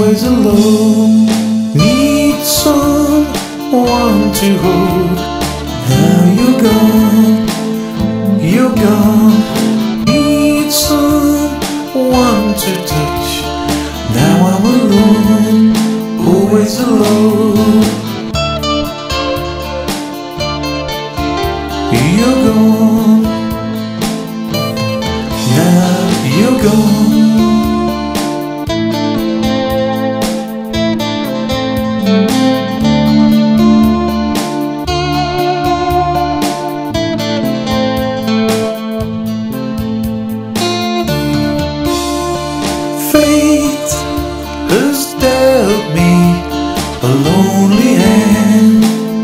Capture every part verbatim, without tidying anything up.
always alone. Need someone to hold. Now you're gone, you're gone. Need someone to touch. Now I'm alone, always alone. You're gone, now you're gone. Fate has dealt me a lonely hand.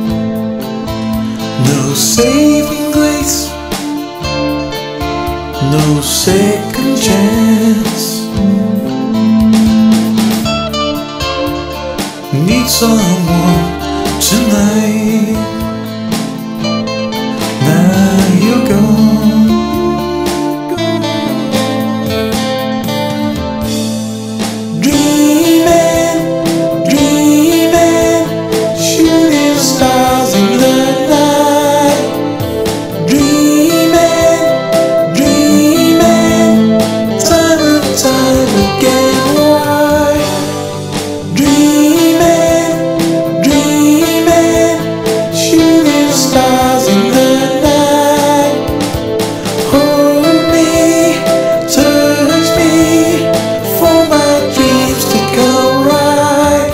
No saving grace, no second chance. Need someone tonight. Now you're gone. Dreaming, dreaming, shooting stars in the night. Dreaming, dreaming, time and time again. Why? Dreaming, dreaming, shooting stars in the night. Hold me, touch me, for my dreams to come right.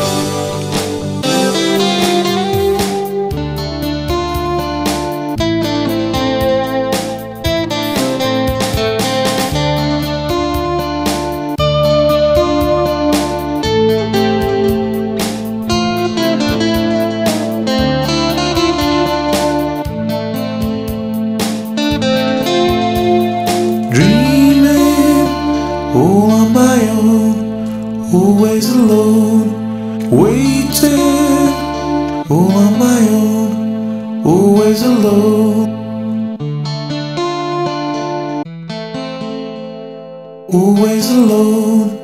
Dreaming all on my own, always alone. Waiting all on my own, always alone. Always alone.